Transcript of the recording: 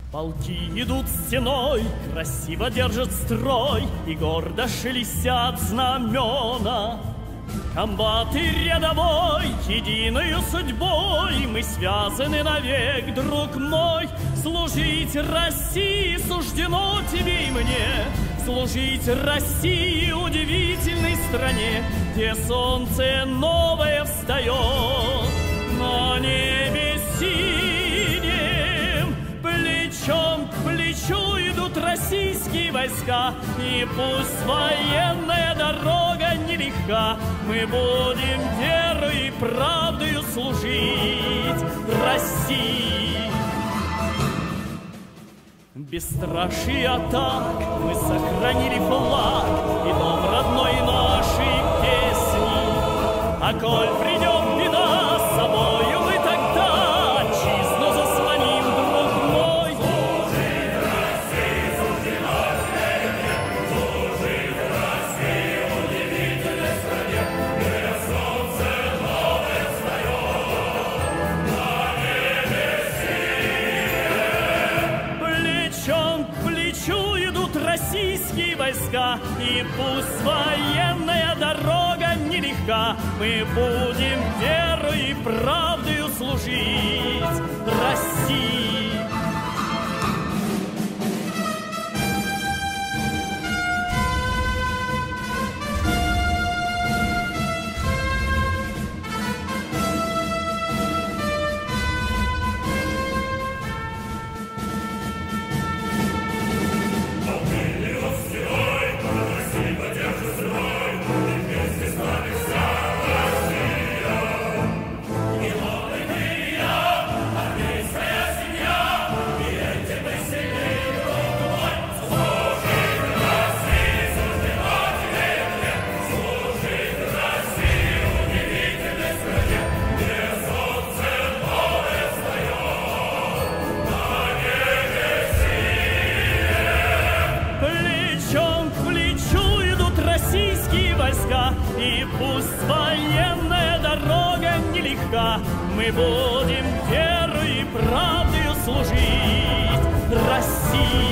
Полки идут стеной, красиво держат строй, и гордо шелестят знамена. Комбат и рядовой, единою судьбой мы связаны навек, друг мой. Служить России суждено тебе и мне, служить России, удивительной стране, где солнце новое встает на небе синем. Плечом к плечу идут российские войска, и пусть военная дорога нелегка, мы будем верой и правдою служить России. Бесстрашие атак мы сохранили флаг и дом родной нашей песни. А коль придет беда, с собою мы тогда отчизну заслоним, друг мой. Служить России суждено тебе, служить России удивительной стране, где солнце новое встает на небе синем. Плечом к плечу идут российские войска, и пусть военная дорога нелегка, мы будем верой и правдою служить России. И пусть военная дорога нелегка, мы будем верой и правдою служить России.